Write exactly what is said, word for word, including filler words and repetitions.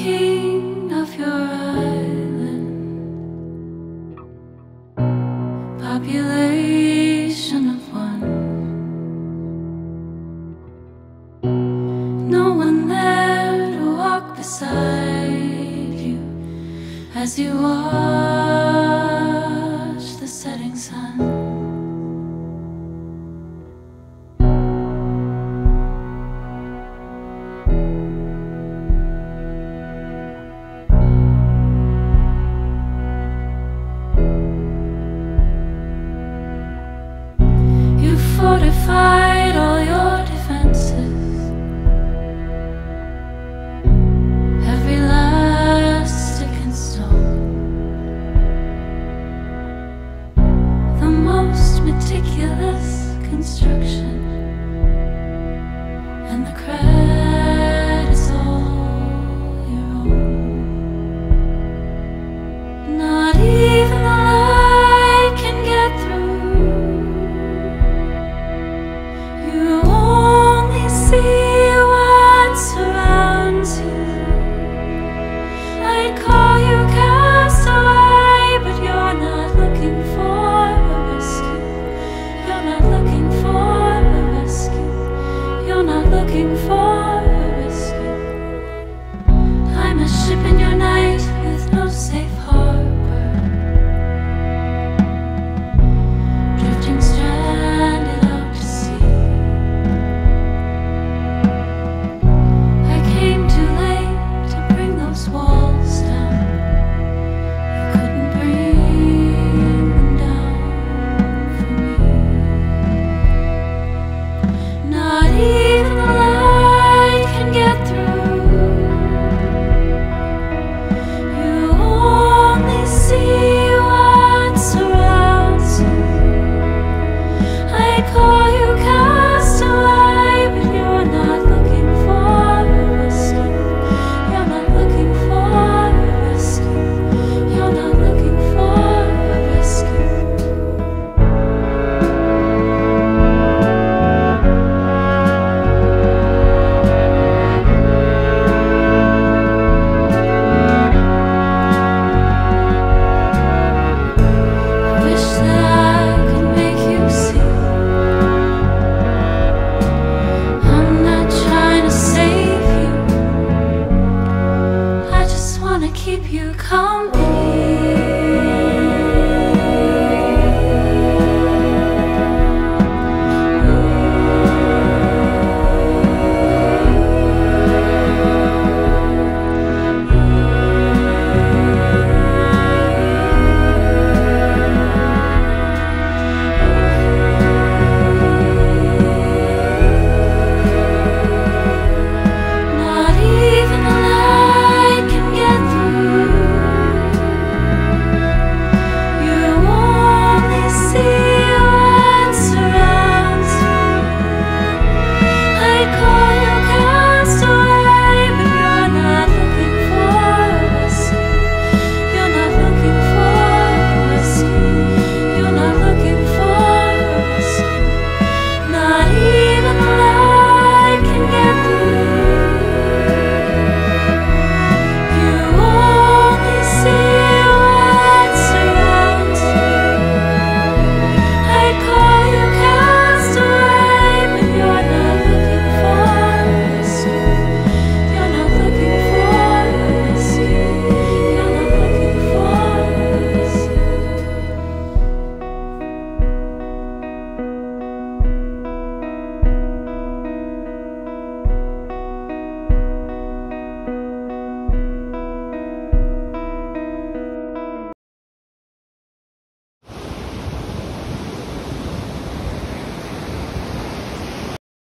king of your island. Population of one. No one there to walk beside you as you watch the setting sun. Fortified all your defenses, every last stick and stone, the most meticulous construction, and the credit's all your own. Not even the light can get through. See what surrounds you. I'd call you Castaway, but you're not looking for a rescue. You're not looking for a rescue. You're not looking for a rescue. I'm a ship in your night with no safe harbor, drifting stranded out to sea. Walls down, you couldn't bring them down for me. Not even the light can get through. You only see what surrounds you. I call you Castaway, but you're not looking for a rescue. You're not looking for a rescue. You're not looking for a rescue. I wish that I could make you see. I'm not trying to save you, I just wanna keep you company.